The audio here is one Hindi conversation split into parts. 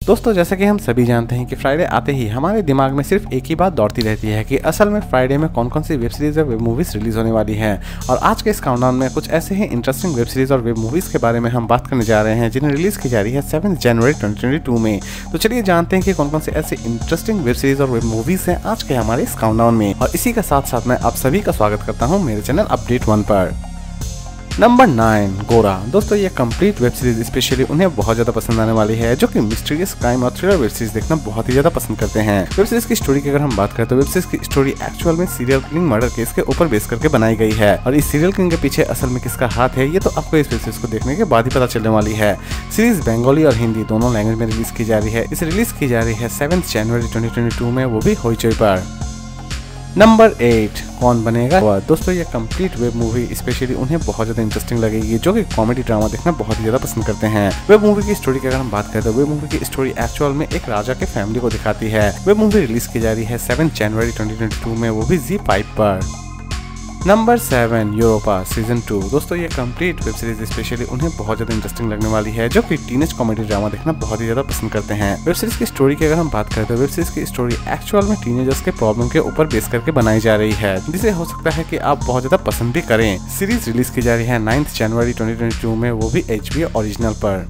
दोस्तों जैसा कि हम सभी जानते हैं कि फ्राइडे आते ही हमारे दिमाग में सिर्फ एक ही बात दौड़ती रहती है कि असल में फ्राइडे में कौन कौन सी वेब सीरीज और वेब मूवीज रिलीज होने वाली हैं। और आज के इस काउंटडाउन में कुछ ऐसे ही इंटरेस्टिंग वेब सीरीज और वेब मूवीज के बारे में हम बात करने जा रहे हैं जिन्हें रिलीज की जा रही है 7 जनवरी 2022 में। तो चलिए जानते हैं कि कौन कौन से ऐसे इंटरेस्टिंग वेब सीरीज और वेब मूवीज हैं आज के हमारे इस काउंटडाउन में। और इसी के साथ साथ मैं आप सभी का स्वागत करता हूँ मेरे चैनल अपडेट 1 पर। नंबर 9 गोरा। दोस्तों ये कंप्लीट वेब सीरीज स्पेशली उन्हें बहुत ज्यादा पसंद आने वाली है जो कि मिस्टीरियस क्राइम और थ्रिलर वेब सीरीज देखना बहुत ही ज्यादा पसंद करते हैं। वेब सीरीज की स्टोरी की अगर हम बात करें तो वेब सीरीज की स्टोरी एक्चुअल में सीरियल किलिंग मर्डर केस के ऊपर बेस करके बनाई गई है और इस सीरियल किलिंग के पीछे असल में किसका हाथ है ये तो आपको इस वेब सीरीज को देखने के बाद ही पता चलने वाली है। सीरीज बंगाली और हिंदी दोनों लैंग्वेज में रिलीज की जा रही है। इसे रिलीज की जा रही है 7 जनवरी 2022 में, वो भी होइचोई पर। नंबर 8 कौन बनेगा वह। दोस्तों ये कंप्लीट वेब मूवी स्पेशली उन्हें बहुत ज्यादा इंटरेस्टिंग लगेगी जो कि कॉमेडी ड्रामा देखना बहुत ही ज्यादा पसंद करते हैं। वेब मूवी की स्टोरी की अगर हम बात करें तो वेब मूवी की स्टोरी एक्चुअल में एक राजा के फैमिली को दिखाती है। वेब मूवी रिलीज की जा रही है 7 जनवरी 2022 में, वो भी ZEE5 पर। Number 7 Europa season 2। दोस्तों ये कंप्लीट वेब सीरीज स्पेशली उन्हें बहुत ज्यादा इंटरेस्टिंग लगने वाली है जो कि टीनेज कॉमेडी ड्रामा देखना बहुत ही ज्यादा पसंद करते हैं। वेब सीरीज की स्टोरी की अगर हम बात करें तो वेब सीरीज की स्टोरी एक्चुअल में टीनेजर्स के प्रॉब्लम के ऊपर बेस करके बनाई जा रही है जिसे हो सकता है कि आप बहुत ज्यादा पसंद भी करें। सीरीज रिलीज की जा रही है 9 जनवरी 2022 में, वो भी HBO ओरिजिनल पर।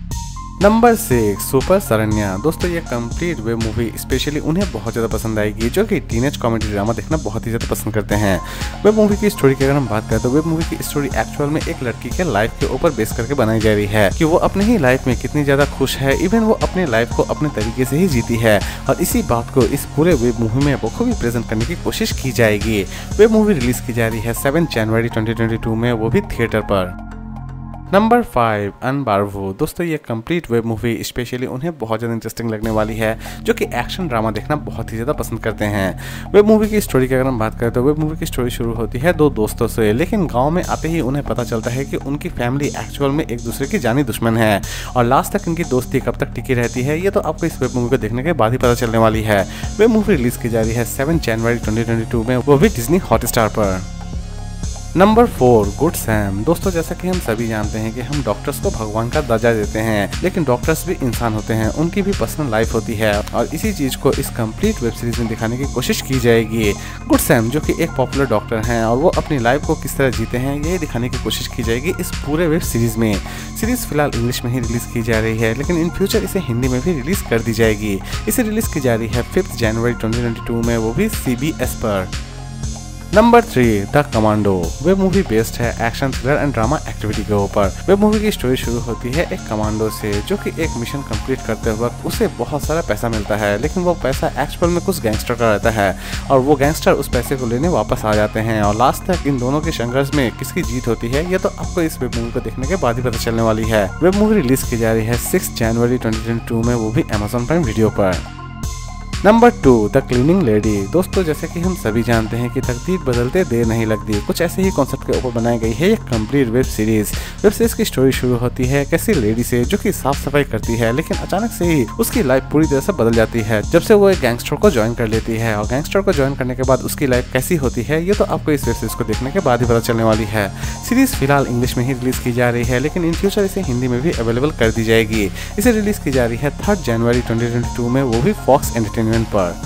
Number 6 super Sharanya. दोस्तों ये कंप्लीट वेब मूवी स्पेशली उन्हें बहुत ज्यादा पसंद आएगी जो कि टीनेज कॉमेडी ड्रामा देखना बहुत ही ज्यादा पसंद करते हैं। वेब मूवी की स्टोरी की अगर हम बात करें तो वेब मूवी की स्टोरी एक्चुअल में एक लड़की के लाइफ के ऊपर बेस करके बनाई जा रही है कि वो अपने ही लाइफ में कितनी ज्यादा खुश है, इवन वो अपने लाइफ को अपने तरीके से ही जीती है और इसी बात को इस पूरे वेब मूवी में बखूबी प्रेजेंट करने की कोशिश की जाएगी। वेब मूवी रिलीज की जा रही है 7 जनवरी 2022 में, वो भी थिएटर पर। नंबर 5 अनबारवो। दोस्तों ये कंप्लीट वेब मूवी स्पेशली उन्हें बहुत ज़्यादा इंटरेस्टिंग लगने वाली है जो कि एक्शन ड्रामा देखना बहुत ही ज़्यादा पसंद करते हैं। वेब मूवी की स्टोरी की अगर हम बात करें तो वेब मूवी की स्टोरी शुरू होती है 2 दोस्तों से, लेकिन गांव में आते ही उन्हें पता चलता है कि उनकी फैमिली एक्चुअल में एक दूसरे की जानी दुश्मन है और लास्ट तक इनकी दोस्ती कब तक टिकी रहती है ये तो आपको इस वेब मूवी को देखने के बाद ही पता चलने वाली है। वेब मूवी रिलीज की जा रही है 7 जनवरी 2022 में, वो भी डिज्नी हॉटस्टार पर। Number 4 good Sam. दोस्तों जैसा कि हम सभी जानते हैं कि हम डॉक्टर्स को भगवान का दर्जा देते हैं, लेकिन डॉक्टर्स भी इंसान होते हैं, उनकी भी पर्सनल लाइफ होती है और इसी चीज को इस कंप्लीट वेब सीरीज में दिखाने की कोशिश की जाएगी। गुड सैम जो कि एक पॉपुलर डॉक्टर हैं और वो अपनी लाइफ को किस तरह जीते हैं ये दिखाने की कोशिश की जाएगी इस पूरे वेब सीरीज में। सीरीज फिलहाल इंग्लिश में ही रिलीज की जा रही है, लेकिन इन फ्यूचर इसे हिंदी में भी रिलीज कर दी जाएगी। इसे रिलीज की जा रही है 5 जनवरी 2022 में, वो भी CBS पर। Number 3 the commando. Web movie based है action thriller and drama activity के ऊपर। वेब मूवी की स्टोरी शुरू होती है एक कमांडो से जो कि एक मिशन कंप्लीट करते वक्त उसे बहुत सारा पैसा मिलता है, लेकिन वो पैसा एक्चुअल में कुछ गैंगस्टर का रहता है और वो गैंगस्टर उस पैसे को लेने वापस आ जाते हैं और लास्ट तक इन दोनों के संघर्ष में किसकी जीत होती है ये तो आपको इस वेब मूवी को देखने के बाद ही पता चलने वाली है। वेब मूवी रिलीज की जा रही है 6 जनवरी 2022 में, वो भी Amazon प्राइम वीडियो पर। Number 2 the cleaning lady. दोस्तों जैसे कि हम सभी जानते हैं कि तकदीर बदलते देर नहीं लगती, कुछ ऐसे ही कॉन्सेप्ट के ऊपर बनाई गई है ये complete web series. Web series की स्टोरी शुरू होती है कैसी लेडी से जो कि साफ सफाई करती है, लेकिन अचानक से ही उसकी लाइफ पूरी तरह से बदल जाती है जब से वो एक गैंगस्टर को ज्वाइन कर लेती है और गैंगस्टर को ज्वाइन करने के बाद उसकी लाइफ कैसी होती है ये तो आपको इस वेब सीरीज को देखने के बाद ही पता चलने वाली है। सीरीज फिलहाल इंग्लिश में ही रिलीज की जा रही है, लेकिन इन फ्यूचर इसे हिंदी में भी अवेलेबल कर दी जाएगी। इसे रिलीज की जा रही है 3 जनवरी 2022 में, वो भी फॉक्स एंटरटेनमेंट पर।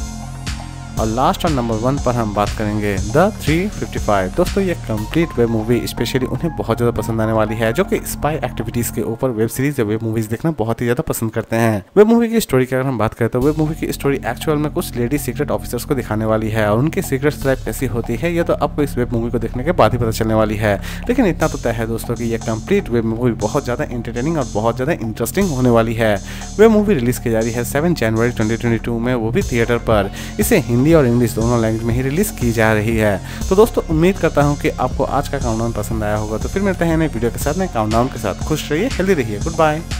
और लास्ट और नंबर 1 पर हम बात करेंगे द 355। दोस्तों ये कंप्लीट वेब मूवी स्पेशली उन्हें बहुत ज़्यादा पसंद आने वाली है जो कि स्पाई एक्टिविटीज़ के ऊपर वेब सीरीज या वेब मूवीज देखना बहुत ही ज़्यादा पसंद करते हैं। वेब मूवी की स्टोरी की अगर हम बात करें तो वेब मूवी की स्टोरी एक्चुअल में कुछ लेडी सीक्रेट ऑफिसर्स को दिखाने वाली है और उनकी सीक्रेट लाइफ कैसी होती है ये तो आपको इस वेब मूवी को देखने के बाद ही पता चलने वाली है। लेकिन इतना तो तय है दोस्तों कि यह कंप्लीट वेब मूवी बहुत ज़्यादा एंटरटेनिंग और बहुत ज़्यादा इंटरेस्टिंग होने वाली है। वेब मूवी रिलीज की जा रही है 7 जनवरी 2022 में, वो भी थिएटर पर। इसे हिंदी और इंग्लिश दोनों लैंग्वेज में ही रिलीज की जा रही है। तो दोस्तों उम्मीद करता हूं कि आपको आज का काउंटडाउन पसंद आया होगा। तो फिर मिलते हैं नए वीडियो के साथ, नए काउंटडाउन के साथ। खुश रहिए, हेल्दी रहिए, गुड बाय।